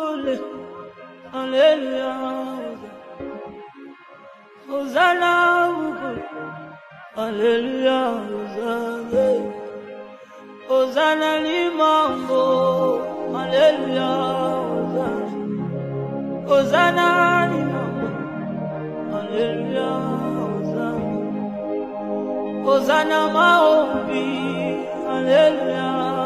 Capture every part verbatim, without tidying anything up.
bukule, Alleluia. Hosanna bukule, Alleluia. Hosanna, Hosanna limambo, Alleluia. Hosanna limambo, Alleluia. Hosanna maombi, Alleluia.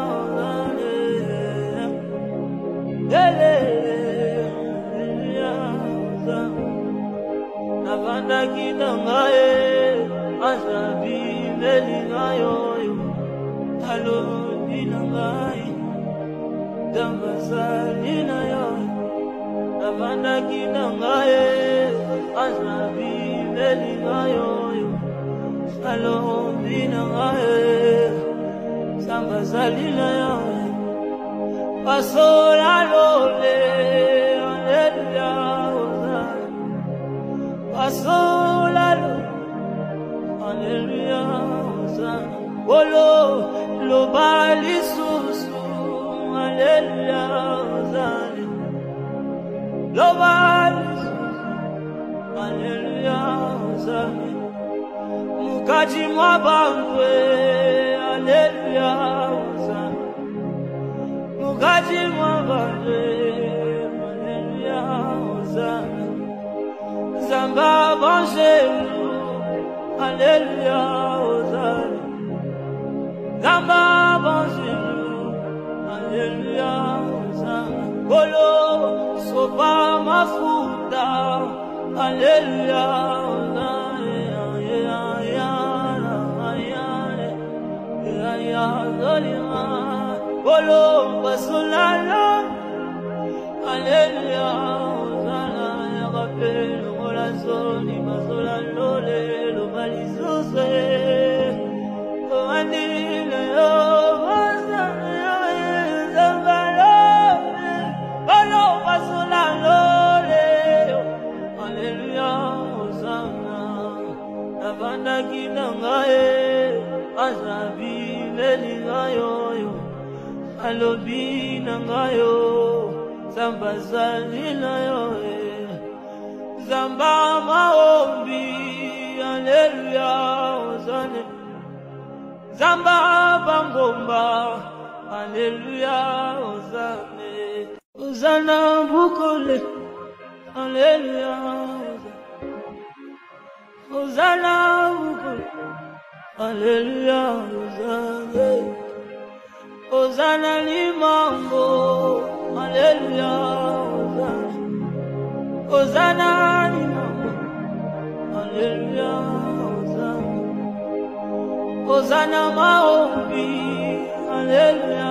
Navanda kidangaye, asabi melingayo, halo binangai, dambasalina yo. Navanda kidangaye, asabi melingayo, halo binangai, dambasalina yo. Pasola lole, Alleluia. Pasola lole, Alleluia. Olo lo bali susu, Alleluia. Lo bali susu, Alleluia. Mukaji mwabangwe, Alleluia. Mukaji mwabangwe, Alleluia. Zamba Vangelu, Alleluia. Zamba Vangelu, Alleluia. Golo sopa mafuta, Alleluia. Golo basulala, Alleluia. Zoni mazola lole lo balizose andile yo mazana zambalo balo mazola lole. Alleluia. Hosanna navanda kinangaye azabi melingayo alobi nangayo zambazalina yo. Zamba maombi, Alleluia. Hosanna Zamba bangomba, Alleluia. Hosanna Hosanna bukule, Alleluia. Hosanna bukule, Alleluia. Hosanna Hosanna limambo, Alleluia. Hosanna, Alleluia. Hosanna maombi, Alleluia.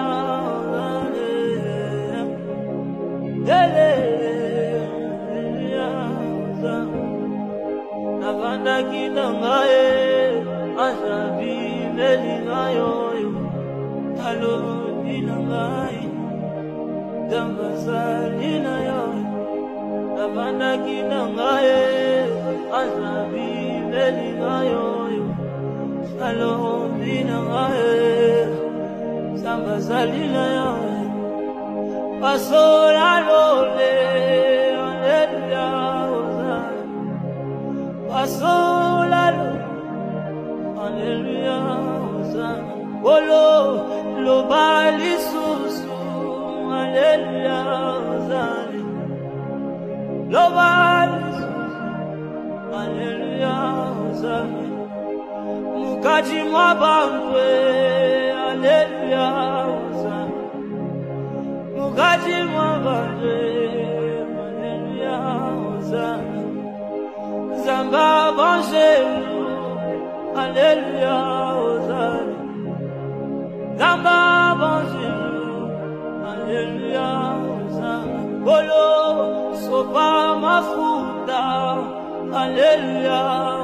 Alleluia. Navanda kinangaye, asabi melingayo, halo binangai, dambasalina yo. Navanda kinangaye, asabi melingayo, halo binangaye, dambasalina yo. Pasola lole, Alleluia. Pasola lole, Alleluia. Olo lo bali susu, Alleluia. Lo bali susu, Alleluia. Mukaji mwabangwe, Alleluia. Mukaji mwabangwe, Alleluia. Zamba Vangelu, Alleluia. Zamba Vangelu, Alleluia. Golo sopa mafuta, Alleluia.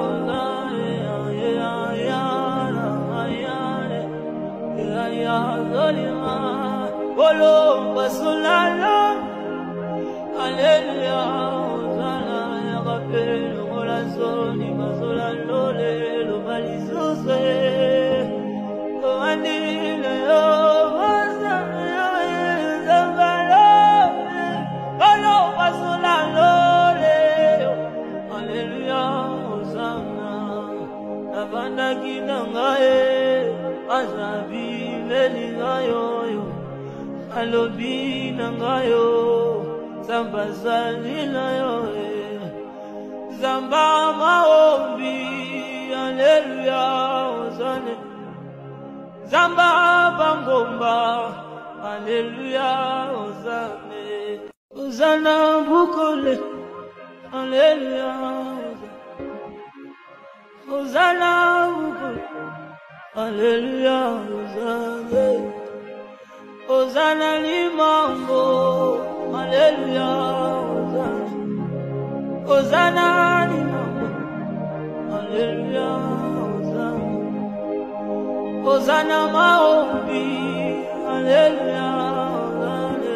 Golo basulala, Alleluia. Zoni mazola lole lo balizose andile yo mazana zambalo alobi nangayo zamba zalila yo zamba maombi haleluya ozane zamba bangomba haleluya ozane ozana bukole haleluya ozana bukole haleluya ozane ozana limango haleluya ozane ozana limango haleluya ozane ozana maombi haleluya ozane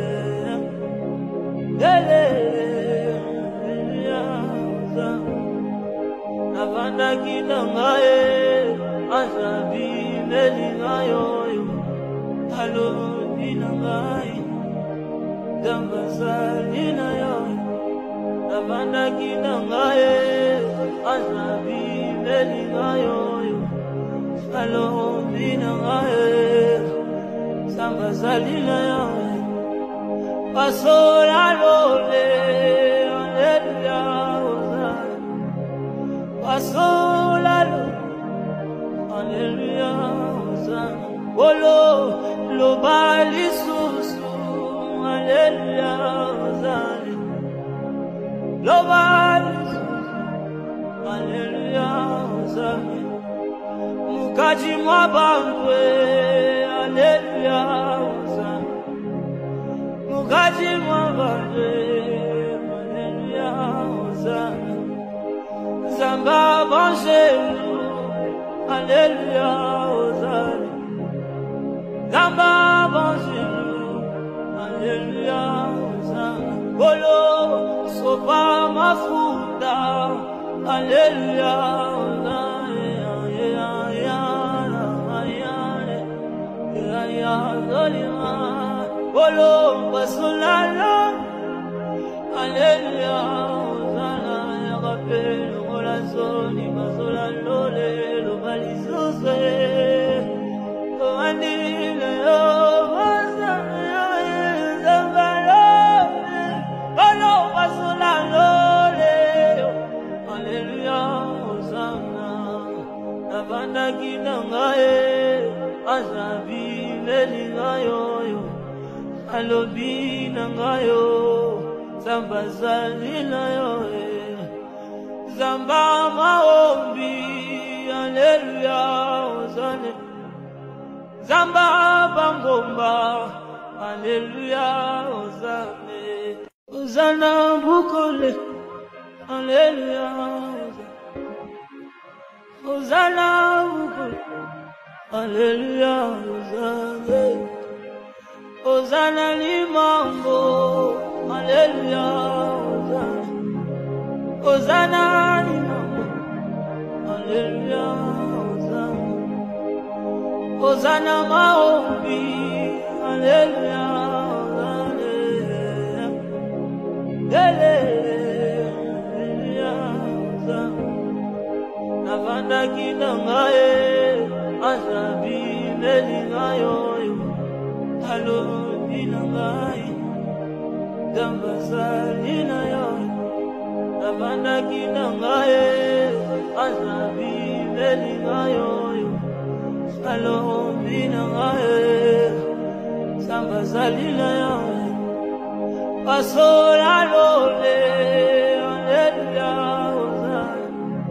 haleluya ozane navanda kinangae azabi melingayo Halo dinangai damba salina yo navanda kinangae azabi melingayo Halo dinangae samba salina yo pasola lole haleluya ozana pasola lole haleluya ozana Olo lo bali susu haleluya ozane lo bali haleluya ozane mukaji mwabangwe haleluya ozane mukaji mwabangwe haleluya ozane zamba banjelu haleluya ozane Zamba bonjour, haleluya, Bolo sopa mafuta, haleluya, Bolo basulala, haleluya, ya rappel, la zone, mazola lole, lo balisose. Andile yo bazana zambalo olo basula lole haleluya ozana navanda kinangae azabi melingayo alobi nangayo zamba zalila yo zamba maombi haleluya ozane Zamba bangomba, haleluya, ozane, ozana bukole, haleluya, ozana bukole, haleluya, ozane, ozana limango, haleluya, ozane, ozana limango, haleluya, ozane. Ozana maombi, haleluya, haleluya, navanda kinangae, azabi melingayo, halo dinangae, damba salina yo, navanda kinangae, azabi melingayo. Halo dinangae samba salila yo pasola lole haleluya ozane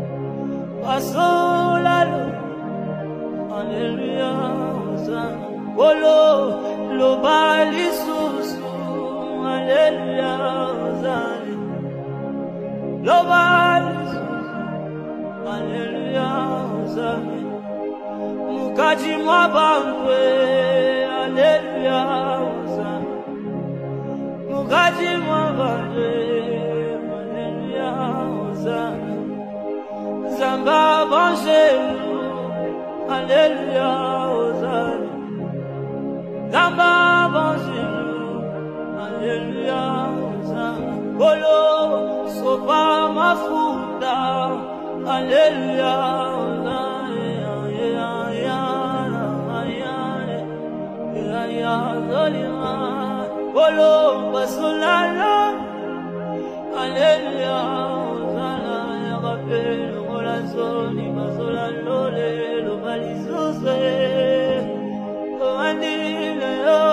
pasola lole haleluya ozane Bolo lo bali susu haleluya ozane lo bali susu haleluya ozane Mukaji mwabangwe, haleluya, ozana Mukaji mwabangwe, haleluya, ozana Zamba banjelu, haleluya, ozana Zamba banjelu, haleluya, ozana Bolo sopa mafuta, haleluya, ozana Ya, ya, ya, ya, ya, ya, ya, Wolo basolala, Alléluia, Zala, Yarapel, Rolazoni, Basolalole, lo balizose, Coandile,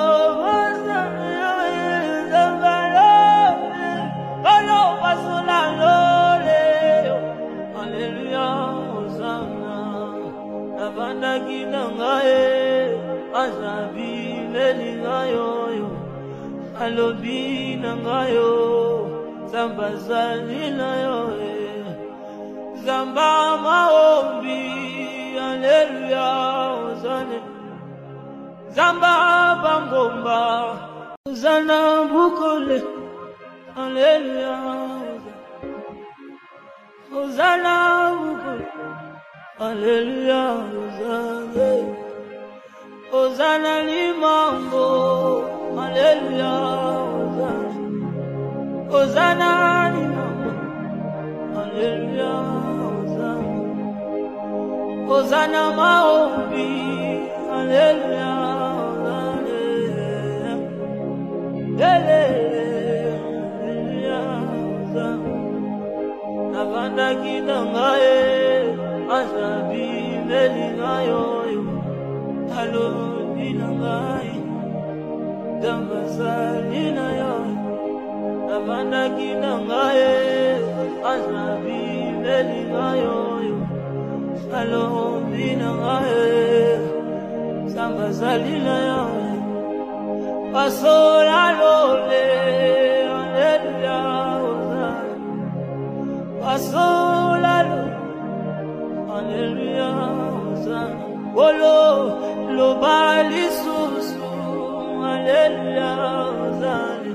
Wolo basolalole, Alléluia, Hosanna, Navanda Ginangae, Azabi, Melingayo. Alobi nangayo, Zamba zalina yo, Zamba maombi, Alleluia, Hosanna, Zamba bangomba, Hosanna bukole, Alleluia, Hosanna bukole, Alleluia, Hosanna, Hosanna limango. Alléluia, Hosanna, Alléluia, Hosanna, Hosanna maombi, Alléluia, Alléluia, Navanda kinangae, azabi melingayo, alobi nangae. Zamba salina yo, Navanda kinangae, Azabi melingayo, Alobi nangae, Zamba salina yo, Pasola lole, Alleluia, Hosanna, Pasola lole, Alleluia, Hosanna, Wolo, lo balisusu. Alléluia, Hosanna,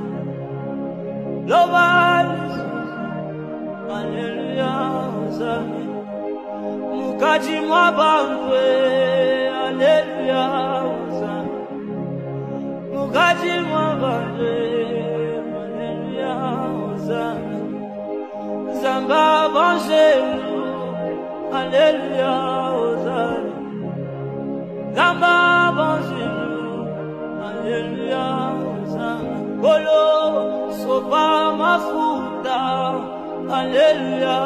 Alléluia, Hosanna, Mukaji mwabangwe, Alléluia, Hosanna, Mukaji mwabangwe, Alléluia, Hosanna, Zamba bangelu, Alléluia, Hosanna, Zamba bangelu. Alléluia, Hosanna, Bolo, sopa mafuta, Alléluia,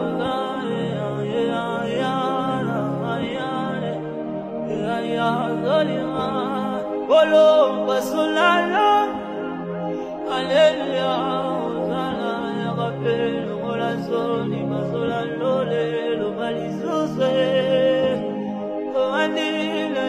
Hosanna, Bolo, basolala, Alléluia, Hosanna, Yarapel, Rolazoni, Basolalole, lo balizose, Coandile,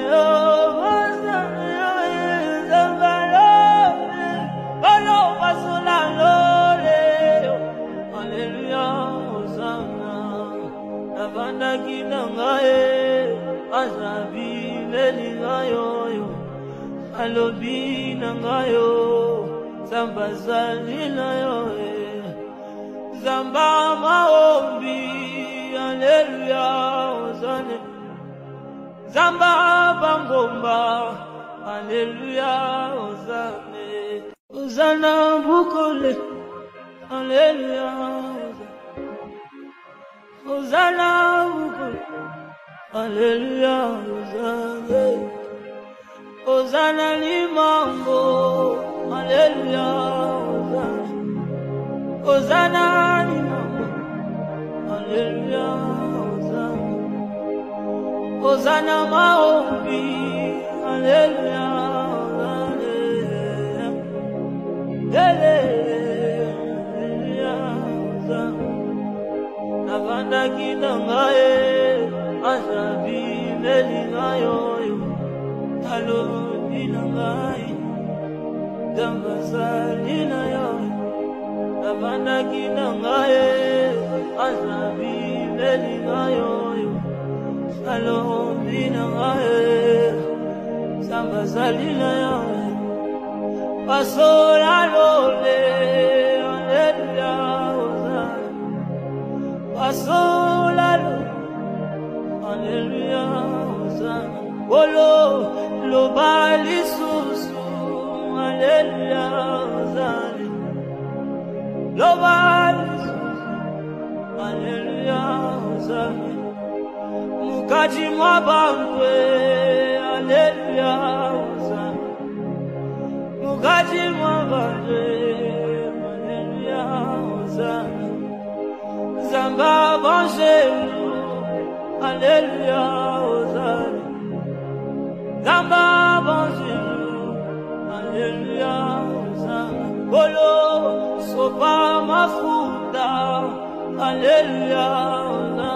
Alléluia, Hosanna, Navanda kinangae, Azabi melingayo, Alobi nangayo, Zamba zalina yo, Zamba maombi, Alléluia, Hosanna, Zamba bangomba, Alléluia, Hosanna, Hosanna bukole. Alléluia, Hosanna, Alléluia, Hosanna, Hosanna limango, Alléluia, Hosanna limango, Alléluia, Hosanna, Hosanna maombi, Alléluia, Alléluia. Navanda kinangae, Azabi melingayo, Alobi nangae, Zamba salina yo, Navanda kinangae, Azabi melingayo, Alobi nangae, Zamba salina yo, Pasola lole, Alléluia, Hosanna, Pasola lole, Alléluia, Hosanna, Wolo, lo balisusu, Alléluia, Hosanna, lo balisusu, Alléluia, Hosanna, Mukaji mwabangwe, Alléluia, Hosanna, Mukaji mwabanje, Hallelujah, Hosanna. Zamba banjelu, Hallelujah, Hosanna. Zamba banjelu, Hallelujah, Hosanna. Bolo, sopa mafuta, Hallelujah, Hosanna.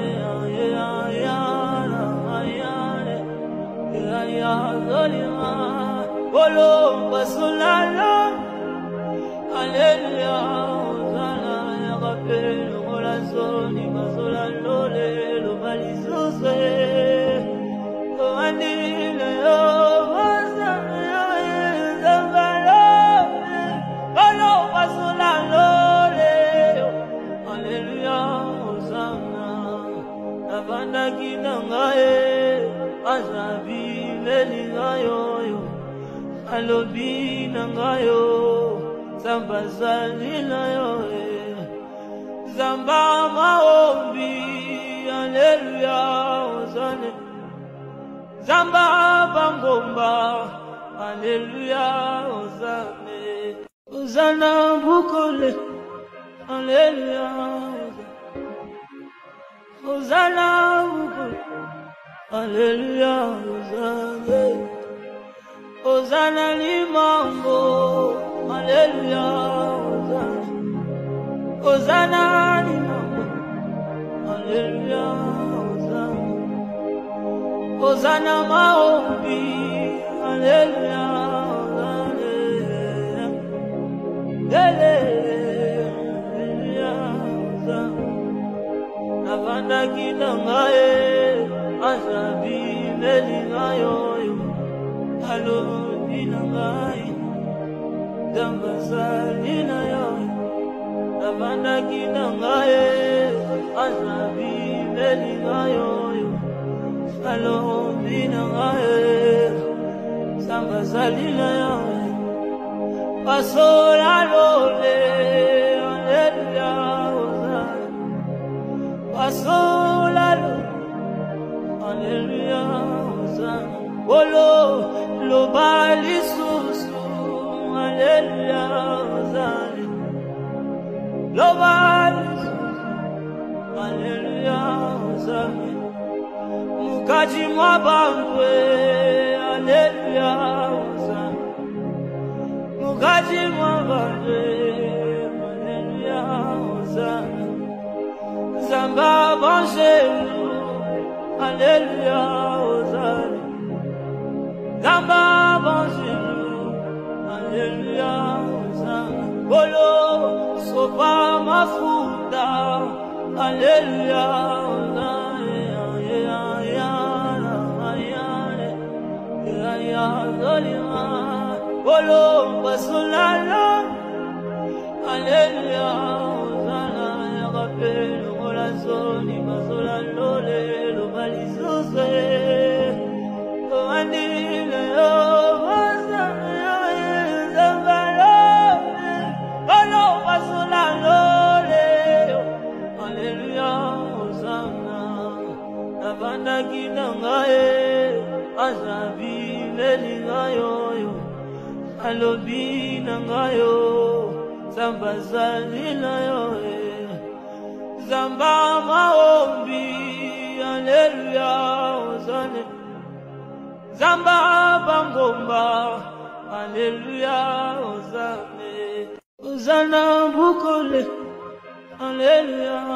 Bolo, basulala, Hallelujah, Hosanna. Ya rappel, la zone, basola lole, lo balisose, lo anile, yo, Hosanna, zambalo, bolo, basola lole, Hallelujah, Hosanna. Nabanda kinangae, azabi melingayo, alobi nangayo, zambazali nayo, zamba maombi, Hallelujah, Hosanna. Zamba bangomba, Hallelujah, Hosanna. Hosanna bukole, Hallelujah, Hosanna bukole, Hallelujah, Hosanna. Hosanna limango, Hallelujah, Hosanna. Hosanna limango, Hallelujah, Hosanna. Hosanna maombi, Hallelujah, Hosanna. Hallelujah, Hosanna. Nabanda kinangae, azabi melingayo, alo dinangai, dambazali nayo. Nabanda kinangae, azabi melingayo, alo dinangae, dambazali nayo. Pasola lole, Hallelujah, Hosanna. Pasola lole, Hallelujah, Hosanna. Bolo, lo balisusu, Hallelujah, Hosanna. Lo balisusu, Hallelujah, Hosanna. Mukaji mwabangwe, Hallelujah, Hosanna. Mukaji mwabangwe, Hallelujah, Hosanna. Zamba banjelu, Hallelujah, Hosanna. Zamba banjelu, Hallelujah, Hosanna. Bolo, sopa mafuta, Hallelujah, Hosanna. Bolo, basulala, Hallelujah, Hosanna. Ya rappel, la zone, basola lole, lo balisose, lo anile, yo, Hosanna, zambalo, bolo, basola lole, Hallelujah, Hosanna. Nabanda kinangae, azabi melingayo, alobi nangayo, zambazali nayo. Zamba maombi, Hallelujah, Hosanna. Zamba bangomba, Hallelujah, Hosanna. Hosanna bukole, Hallelujah,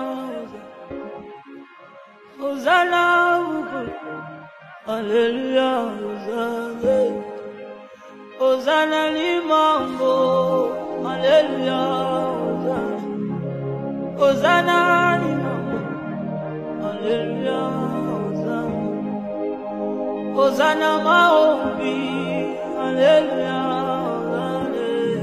Hosanna bukole, Hallelujah, Hosanna. Hosanna limango, Hallelujah, Hosanna. Hosanna limango, Hallelujah, Hosanna. Hosanna maombi, Hallelujah, Hosanna.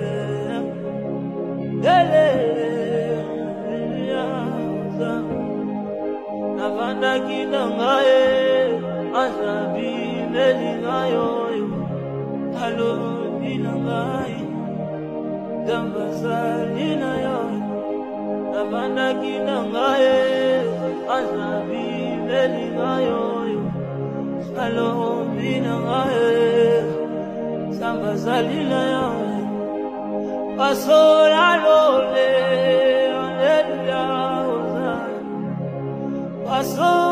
Hallelujah, Hosanna. Nabanda kinangae, azabi melingayo, alo dinangai, dambazali nayo. Nabanda kinangae, azabi melingayo, alo dinangae. Samba salila ya Pasola lole Hallelujah Pasola